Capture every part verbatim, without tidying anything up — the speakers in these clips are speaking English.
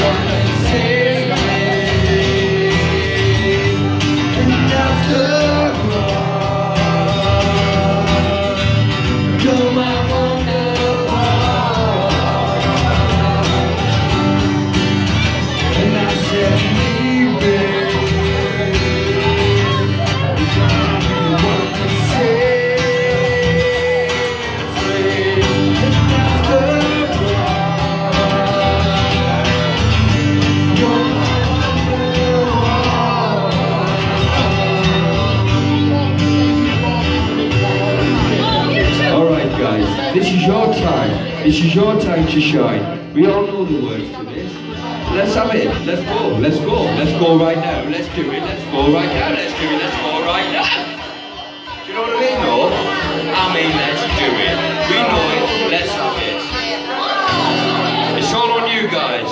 This is your time. This is your time to shine. We all know the words to this. Let's have it. Let's go. Let's go. Let's go right now. Let's do it. Let's go right now. Let's do it. Let's go right now. Do you know what I mean, though? I mean, let's do it. We know it. Let's have it. It's all on you guys.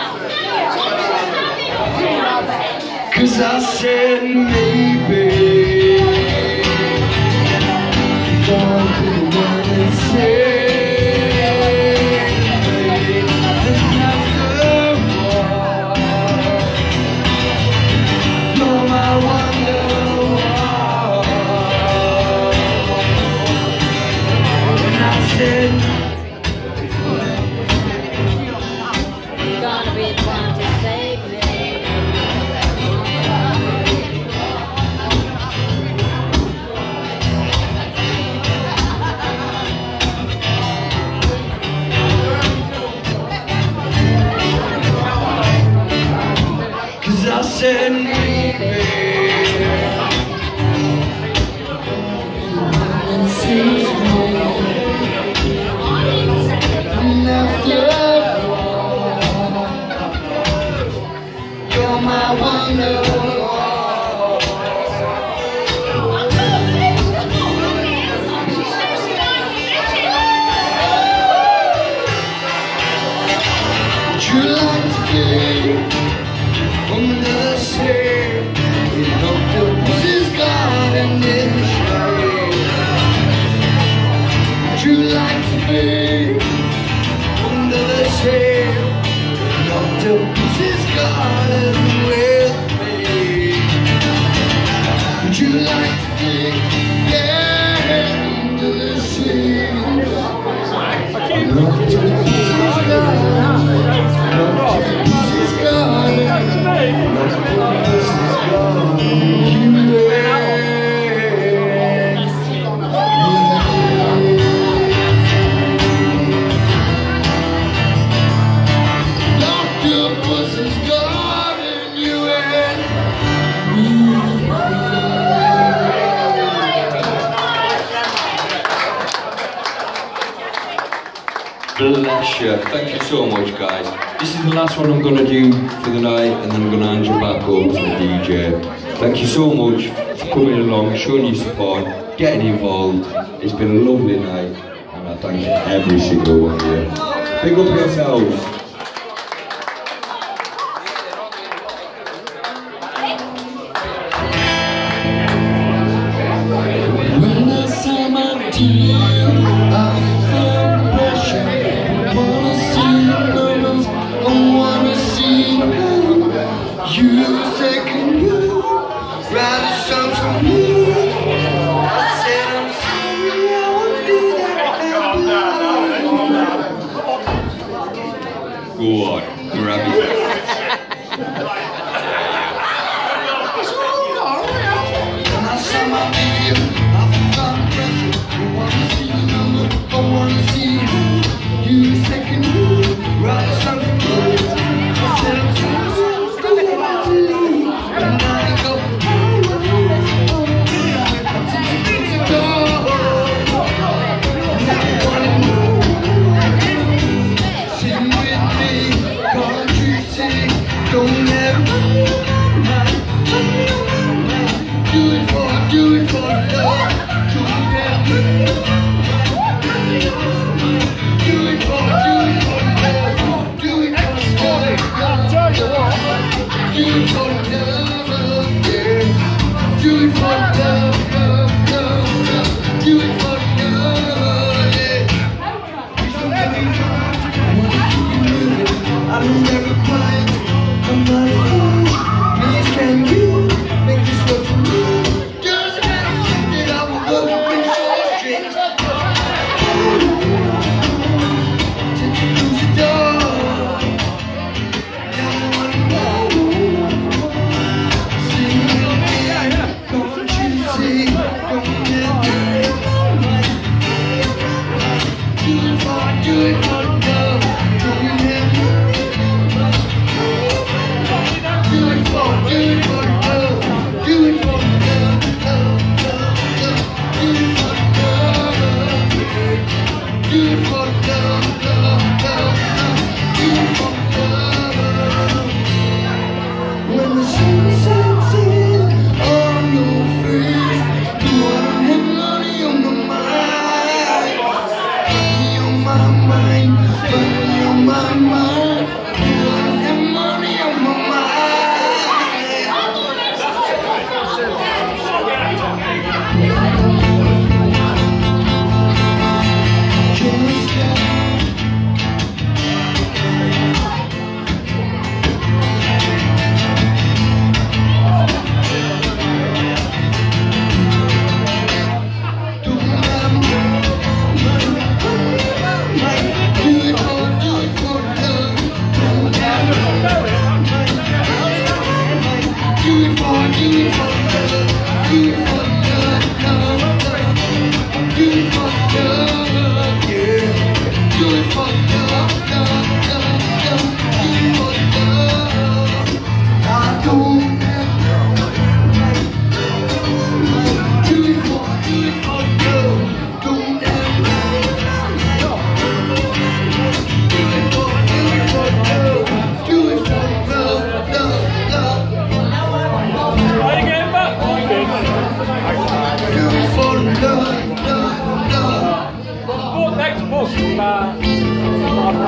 Cause I said maybe. Don't be the one that said. I said maybe and sees me and after you're my wonder. Would you like to be under the shade, in octopus's garden in the shade? Would you like to be under the shade, in octopus's garden with me? Would you like to be, yeah, under the shade, in octopus's garden? Bless you. Thank you so much, guys. This is the last one I'm going to do for the night, and then I'm going to hand you back over to the D J. Thank you so much for coming along, showing your support, getting involved. It's been a lovely night, and I thank every single one of you. Big up yourselves. When I say my dear, I feel pressure. I wanna see numbers, I wanna see you. Say, can you write a song for me? I said I'm sorry, I won't do that ever. Go on, grab it. When I saw my video, I felt pressure. I wanna see the number, I wanna see you. You second rule, right as I'm good. I said I'm sorry, I'm about to leave. And now I go, go. Sitting with me, country sing, don't ever do it for, do it for love. Do it for, do it for love. Do it for love. Do it for love, yeah. Do it for love, love, love, love. Do it for love, yeah. Please don't get me wrong. I wanna keep you moving. I don't ever cry.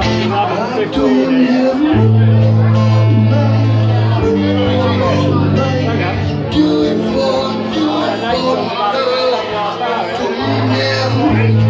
I'm doing him. Do it for, do it for love. Doing him.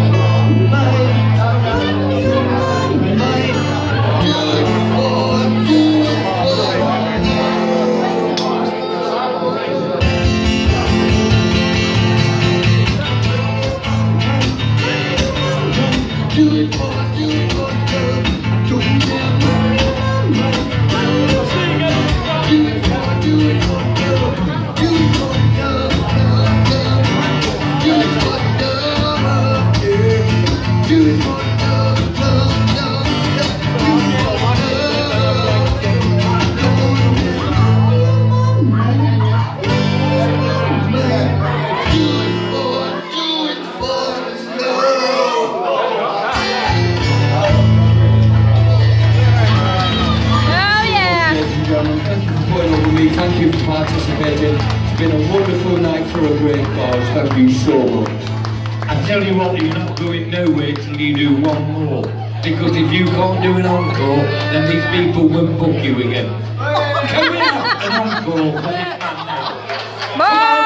Thank you for participating. It's been a wonderful night for a great cause. Thank you so much. I tell you what, you're not going nowhere till you do one more. Because if you can't do an encore, then these people won't book you again. Come out, an encore, but it's not now.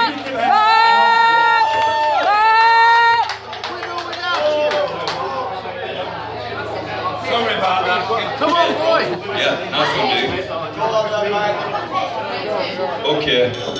Sorry about that. Come on, boy. Yeah, nice one, dude. Okay.